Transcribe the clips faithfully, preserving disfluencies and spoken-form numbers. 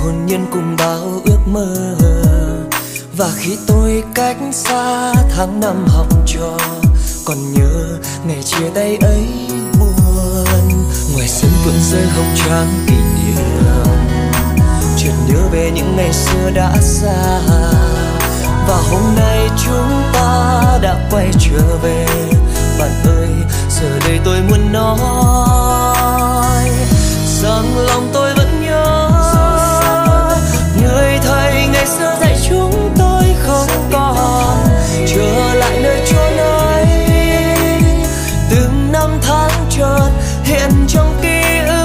hồn nhiên cùng bao ước mơ. Và khi tôi cách xa tháng năm học trò, còn nhớ ngày chia tay ấy buồn. Ngoài sân vườn rơi hồng tráng kỷ niệm, chợt nhớ về những ngày xưa đã xa. Và hôm nay chúng ta đã quay trở về. Bạn ơi, giờ đây tôi muốn nói rằng lòng tôi vẫn nhớ người thầy ngày xưa dạy chúng tôi không còn trở lại nơi chốn ấy. Từng năm tháng chợt hiện trong ký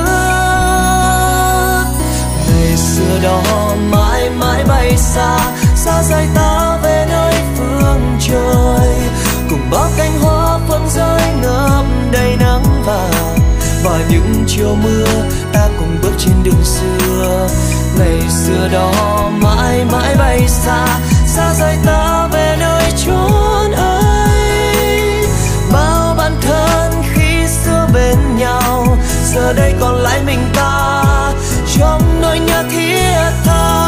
ức. Ngày xưa đó mãi mãi bay xa, xa rời ta về nơi phương trời. Cùng bao cánh hoa phượng rơi ngập đầy nắng vàng. Và những chiều mưa ta cùng bước trên đường xưa. Ngày xưa đó mãi mãi bay xa, xa rời ta về nơi chốn ấy. Bao bạn thân khi xưa bên nhau, giờ đây còn lại mình ta trong nỗi nhớ thiết tha.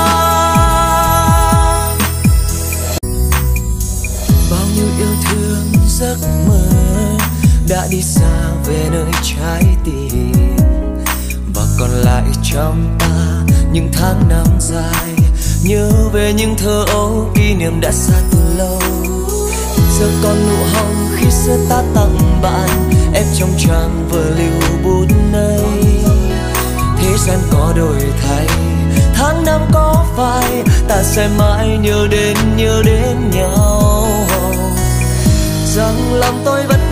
Bao nhiêu yêu thương giấc mơ đã đi xa về nơi trái tim. Và còn lại trong ta những tháng năm dài, nhớ về những thơ ấu kỷ niệm đã xa từ lâu. Giờ còn nụ hồng khi xưa ta tặng bạn, ép trong trang vở lưu bút này. Thế gian có đổi thay, tháng năm có phai, ta sẽ mãi nhớ đến nhớ đến nhau. Rằng lòng tôi vẫn